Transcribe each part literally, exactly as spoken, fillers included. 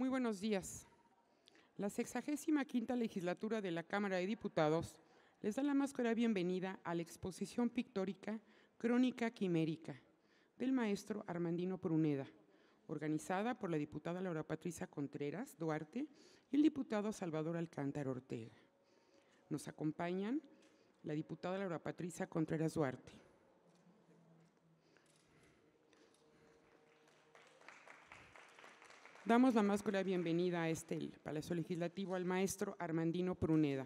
Muy buenos días. La sexagésima quinta legislatura de la Cámara de Diputados les da la más cordial bienvenida a la exposición pictórica Crónica Quimérica del maestro Armandino Pruneda, organizada por la diputada Laura Patricia Contreras Duarte y el diputado Salvador Alcántara Ortega. Nos acompañan la diputada Laura Patricia Contreras Duarte. Damos la más cordial bienvenida a este el Palacio Legislativo al maestro Armandino Pruneda.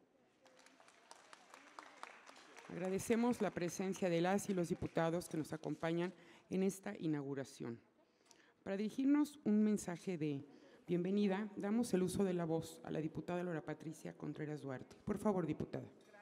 Agradecemos la presencia de las y los diputados que nos acompañan en esta inauguración. Para dirigirnos un mensaje de bienvenida, damos el uso de la voz a la diputada Laura Patricia Contreras Duarte. Por favor, diputada.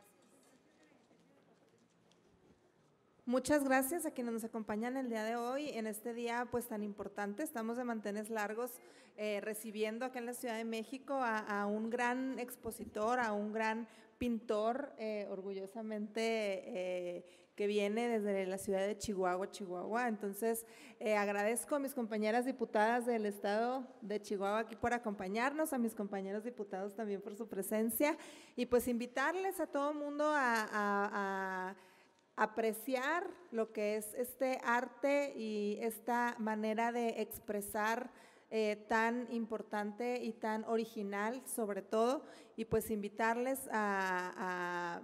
Muchas gracias a quienes nos acompañan el día de hoy, en este día pues tan importante. Estamos de manteles largos eh, recibiendo acá en la Ciudad de México a, a un gran expositor, a un gran pintor, eh, orgullosamente eh, que viene desde la ciudad de Chihuahua, Chihuahua. Entonces eh, agradezco a mis compañeras diputadas del estado de Chihuahua aquí por acompañarnos, a mis compañeros diputados también por su presencia y pues invitarles a todo mundo a… a, a apreciar lo que es este arte y esta manera de expresar eh, tan importante y tan original sobre todo, y pues invitarles a, a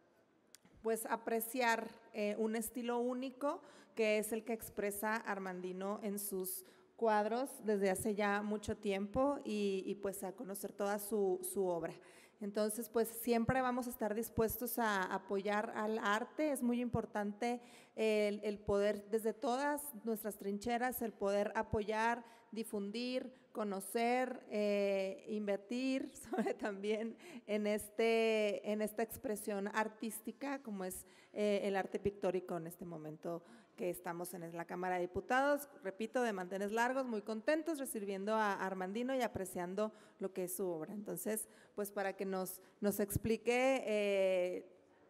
pues apreciar eh, un estilo único que es el que expresa Armandino en sus cuadros desde hace ya mucho tiempo y, y pues a conocer toda su, su obra. Entonces, pues siempre vamos a estar dispuestos a apoyar al arte. Es muy importante el, el poder, desde todas nuestras trincheras, el poder apoyar, difundir, conocer, eh, invertir sobre también en, este, en esta expresión artística como es eh, el arte pictórico en este momento que estamos en la Cámara de Diputados, repito, de manteles largos, muy contentos recibiendo a Armandino y apreciando lo que es su obra. Entonces, pues para que nos, nos explique eh,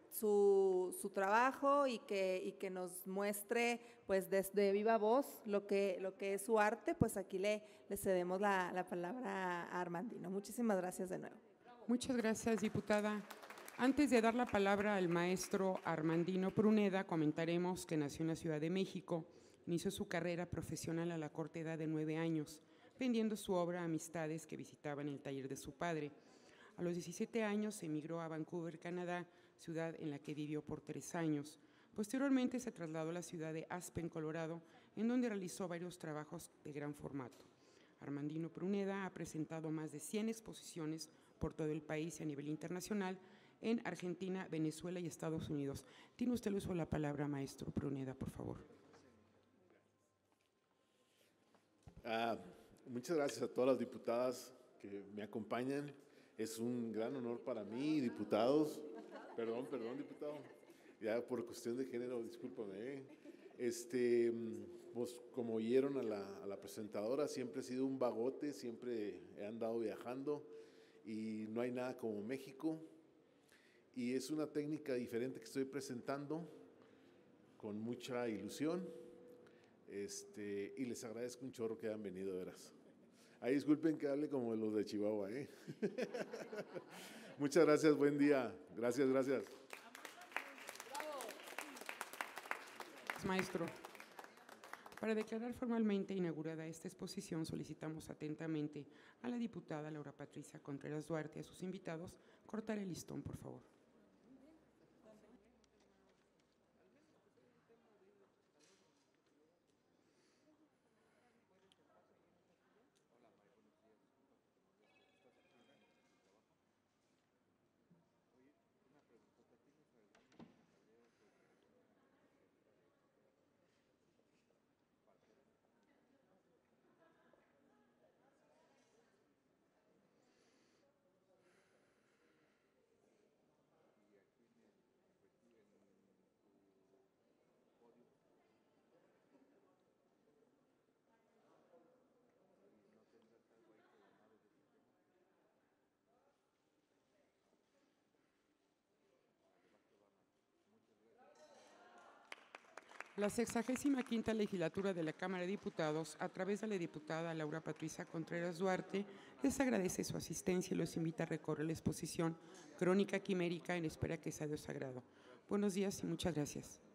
su, su trabajo y que, y que nos muestre pues desde viva voz lo que, lo que es su arte, pues aquí le, le cedemos la, la palabra a Armandino. Muchísimas gracias de nuevo. Muchas gracias, diputada. Antes de dar la palabra al maestro Armandino Pruneda, comentaremos que nació en la Ciudad de México, inició su carrera profesional a la corta edad de nueve años, vendiendo su obra a amistades que visitaban el taller de su padre. A los diecisiete años emigró a Vancouver, Canadá, ciudad en la que vivió por tres años. Posteriormente se trasladó a la ciudad de Aspen, Colorado, en donde realizó varios trabajos de gran formato. Armandino Pruneda ha presentado más de cien exposiciones por todo el país y a nivel internacional, en Argentina, Venezuela y Estados Unidos. Tiene usted el uso de la palabra, maestro Pruneda, por favor. Ah, muchas gracias a todas las diputadas que me acompañan. Es un gran honor para mí, diputados. Perdón, perdón, diputado. Ya por cuestión de género, discúlpame. ¿eh? Este, pues como oyeron a la, a la presentadora, siempre he sido un vagote, siempre he andado viajando y no hay nada como México. Y es una técnica diferente que estoy presentando con mucha ilusión este, y les agradezco un chorro que hayan venido, de veras. Ahí disculpen que hable como los de Chihuahua. ¿eh? Muchas gracias, buen día. Gracias, gracias. Maestro, para declarar formalmente inaugurada esta exposición, solicitamos atentamente a la diputada Laura Patricia Contreras Duarte y a sus invitados cortar el listón, por favor. La sexagésima quinta legislatura de la Cámara de Diputados, a través de la diputada Laura Patricia Contreras Duarte, les agradece su asistencia y los invita a recorrer la exposición Crónica Quimérica en espera que sea de su agrado. Buenos días y muchas gracias.